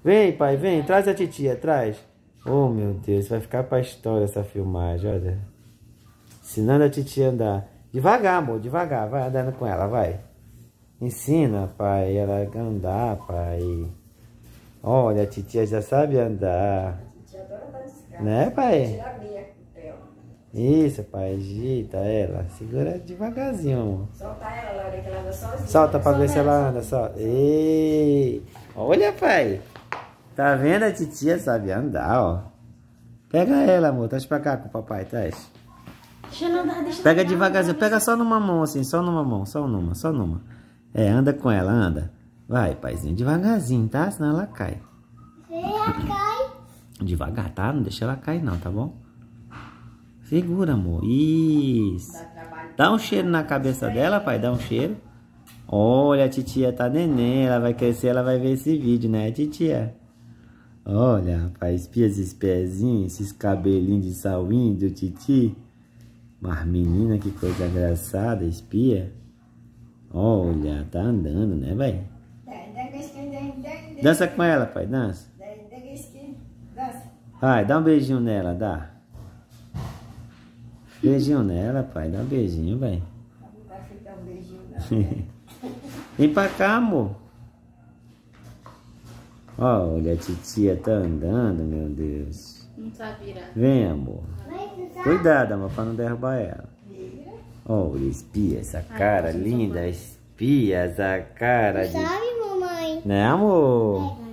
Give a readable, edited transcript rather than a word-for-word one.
Vem, pai, vem. Traz a titia, traz. Oh, meu Deus. Vai ficar pra história essa filmagem, olha. Ensinando a titia a andar. Devagar, amor, devagar. Vai andando com ela, vai. Ensina, pai, ela a andar, pai. Olha, a titia já sabe andar. A titia adora andar de escada. Né, pai? Tira a meia com o pé, ó. Isso, pai, agita ela. Segura devagarzinho, amor. Solta ela, Laura, que ela anda sozinha. Solta pra ver se ela anda, solta. Ei! Olha, pai. Tá vendo? A titia sabe andar, ó. Pega ela, amor. Traz pra cá com o papai, traz. Deixa eu andar, deixa eu Pega andar. devagarzinho. Pega só numa mão, assim. Só numa mão. Só numa, só numa. É, anda com ela, anda. Vai, paizinho. Devagarzinho, tá? Senão ela cai. Ela cai. Devagar, tá? Não deixa ela cair, não, tá bom? Segura, amor. Isso. Dá trabalho. Dá um cheiro na cabeça dela, pai. Dá um cheiro. Olha, a titia tá neném. Ela vai crescer, ela vai ver esse vídeo, né, titia? Olha, rapaz. Espia esses pezinhos, esses cabelinhos de sauinho do titi. Mas menina, que coisa engraçada. Espia. Olha, tá andando, né, velho? Dança com ela, pai. Dança. Vai, dá um beijinho nela, dá. Beijinho nela, pai. Dá um beijinho, velho. Vem pra cá, amor. Olha, a titia tá andando, meu Deus. Não sabe virar. Vem, amor. Cuidado, amor, pra não derrubar ela. Olha, espia essa cara linda. Espia essa cara de... Sabe, mamãe? Né, amor?